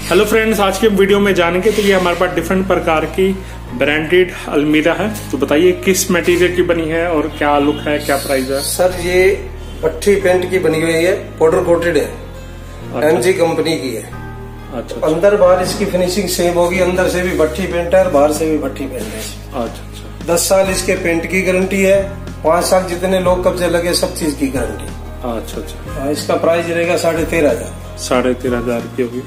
Hello friends, आज के video में जानेंगे तो ये हमारे पास डिफरेंट प्रकार की ब्रांडेड अलमीरा है। तो बताइए किस मटेरियल की बनी है और क्या लुक है, क्या प्राइस है? सर ये भट्ठी पेंट की बनी हुई है, पाउडर कोटेड है। अच्छा। एमजी कंपनी की है। अच्छा। अंदर बाहर इसकी फिनिशिंग सेम होगी, अंदर से भी भट्ठी पेंट है और बाहर से भी भट्ठी पेंट है। अच्छा। 10 साल इसके पेंट की गारंटी है, 5 साल जितने लोग कब्जे लगे सब चीज की गारंटी। अच्छा। इसका प्राइस रहेगा 13,500। 13,500 की होगी।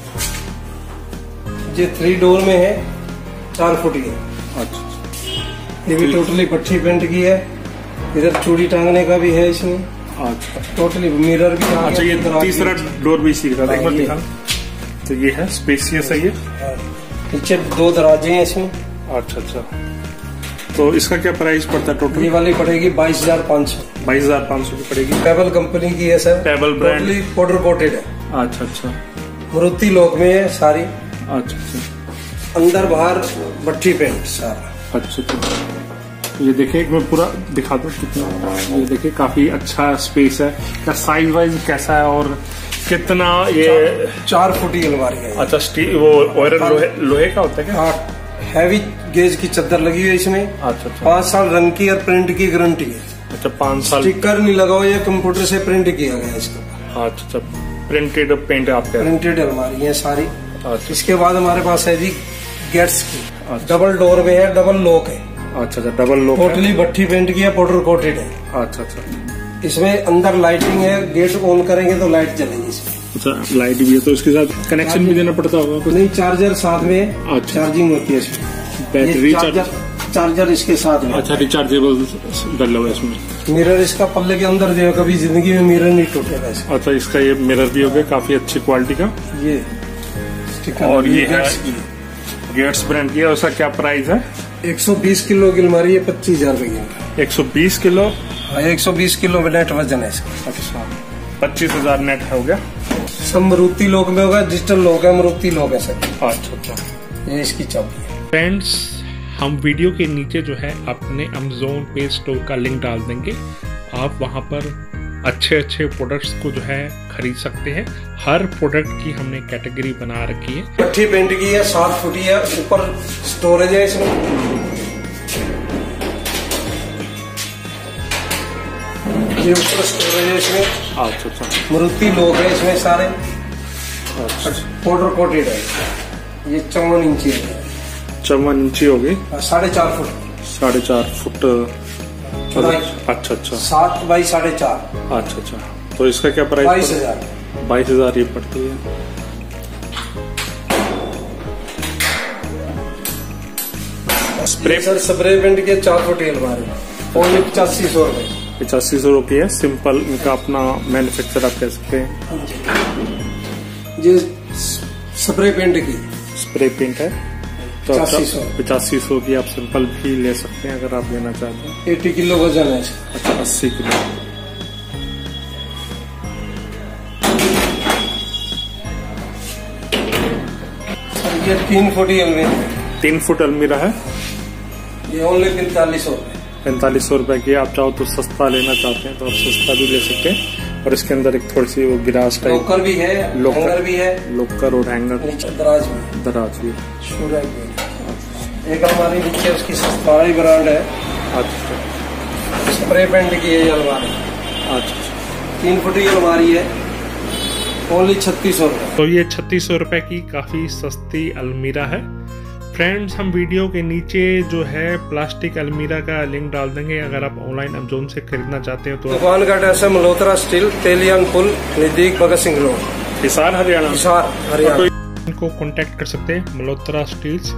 ये 3 डोर में है, 4 फुट की है। अच्छा। ये भी टोटली भट्ठी पेंट की है। इधर चूड़ी टांगने का भी है इसमें। अच्छा। टोटली मिरर भी। अच्छा, ये तीसरा डोर भी इसी का दिखा। तो ये है स्पेसियस है ये। नीचे 2 दरवाजे हैं इसमें। अच्छा। तो इसका क्या प्राइस पड़ता है टोटल? ये वाली पड़ेगी 22,500। 22,500 की पड़ेगी। टेबल कंपनी की है sir. Table brand. Totally powder coated है। अच्छा। मारुति लोक में है सारी। अच्छा। अंदर बाहर भट्ठी पेंट सारा। अच्छा। ये देखिए, एक बार पूरा दिखा दो कितना। ये देखिए काफी अच्छा स्पेस है। क्या साइज वाइज कैसा है और कितना? ये 4 फुट की अलमारी है। अच्छा, स्टील वो आयरन लोहे का होता है क्या? हैवी गेज की चादर लगी हुई है इसमें। अच्छा। 5 साल रंग की और प्रिंट की गारंटी है। अच्छा, 5 साल। स्टिकर नहीं लगा हुआ, ये कंप्यूटर से प्रिंट किया गया इसका। अच्छा, प्रिंटेड पेंट आपके? प्रिंटेड अलमारी है सारी। अच्छा। इसके बाद हमारे पास है जी गेट्स की। अच्छा। डबल डोर में है, डबल लॉक है। अच्छा, डबल लॉक। टोटली भट्ठी पेंट की है, पाउडर कोटेड है। अच्छा। इसमें अंदर लाइटिंग है, गेट ऑन करेंगे तो लाइट जलेगी इसमें। अच्छा, लाइट भी है। तो इसके साथ कनेक्शन भी देना पड़ता होगा कुछ? नहीं, चार्जर साथ में है। अच्छा। चार्जिंग होती है इसमें। बैटरी चार्जर इसके साथ में। अच्छा, रिचार्जेबल डला हुआ है इसमें। मिरर इसका पल्ले के अंदर जो है, कभी जिंदगी में मिरर नहीं टूटेगा इसका। अच्छा, इसका ये मिरर भी हो गया काफी अच्छी क्वालिटी का। ये और ये है गेट्स ब्रांड की है। उसका क्या प्राइस है? 120 किलो की अलमारी है, 25,000 रुपए की। 120 किलो? 120 किलो में नेट वजन है इसका। अच्छा, 25,000 नेट हो गया। सब मारुति लोक में होगा, डिजिटल लोक है, मारुति लोक है सर। अच्छा। ये इसकी चाबी है। फ्रेंड्स, हम वीडियो के नीचे जो है अपने अमेज़न पे स्टोर का लिंक डाल देंगे। आप वहां पर अच्छे प्रोडक्ट्स को जो है खरीद सकते हैं। हर प्रोडक्ट की हमने कैटेगरी बना रखी है। भट्ठी पेंट की है, 7 फुट है। ऊपर स्टोरेज है इसमें। ये ऊपर स्टोरेज है इसमें। अच्छा। मारुति लोक है इसमें सारे। अच्छा। पाउडर कोटेड है। ये 54 इंची है। 54 इंची होगी। 4.5 फुट। 4.5 फुट। अच्छा। 7 बाई 4.5। अच्छा। तो इसका क्या प्राइस? 22,000। 22,000 ये पड़ती है। स्प्रे पेंट के 4 फुट की अलमारी, ओनली 8500 रुपए। 8500 रुपये है। सिंपल इनका अपना मैन्युफैक्चर आप कह सकते हैं। ये स्प्रे पेंट की। स्प्रे पेंट है तो 8500 की आप सिंपल भी ले सकते हैं अगर आप लेना चाहते हैं। 80 किलो वजन है इसका। अच्छा, 80 किलो। ये 3 फुट की अलमीरा। 3 फुट अलमीरा है। ये ओनली 4500 रुपए। 4500 रुपए की। आप चाहो तो सस्ता लेना चाहते हैं तो आप सस्ता भी ले सकते हैं। और इसके अंदर एक थोड़ी सी वो गिलास टाइप लॉकर भी है, हैंगर भी है। लॉकर और हैंगर। दराज भी। एक अलमारी नीचे उसकी सस्ता ब्रांड है। अच्छा। स्प्रे पेंट की है ये अलमारी। अच्छा। 3 फुट की अलमारी है, ओनली 3600 रुपए। तो ये 3600 रुपए की काफी सस्ती अलमीरा है। फ्रेंड्स, हम वीडियो के नीचे जो है प्लास्टिक अलमीरा का लिंक डाल देंगे। अगर आप ऑनलाइन अमेज़न से खरीदना चाहते हो तो दुकान का एड्रेस है मल्होत्रा स्टील, तेलियान पुल, नजदीक भगत सिंह रोड, हिसार हरियाणा। इनको कांटेक्ट कर सकते हैं। मल्होत्रा स्टील्स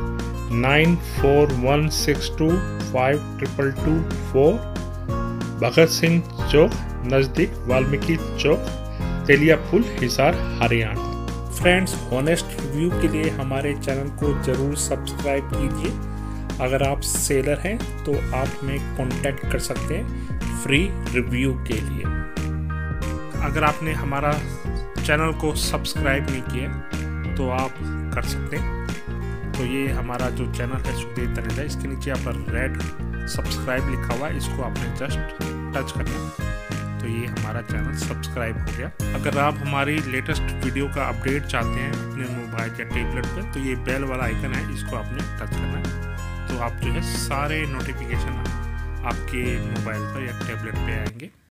9416252224, भगत सिंह चौक नजदीक Valmiki Chowk, Teliya Pul, Hisar Haryana. Friends, honest review के लिए हमारे चैनल को जरूर सब्सक्राइब कीजिए। अगर आप सेलर हैं तो आप हमें कांटेक्ट कर सकते हैं फ्री रिव्यू के लिए। अगर आपने हमारा चैनल को सब्सक्राइब नहीं किया तो आप कर सकते हैं। तो ये हमारा जो चैनल है सुदेव तनेजा, इसके नीचे यहाँ पर रेड सब्सक्राइब लिखा हुआ है, इसको आपने जस्ट टच करना है। तो ये हमारा चैनल सब्सक्राइब हो गया। अगर आप हमारी लेटेस्ट वीडियो का अपडेट चाहते हैं अपने मोबाइल या टैबलेट पे, तो ये बेल वाला आइकन है, इसको आपने टच करना है। तो आप जो है सारे नोटिफिकेशन आपके मोबाइल पर या टैबलेट पे आएंगे।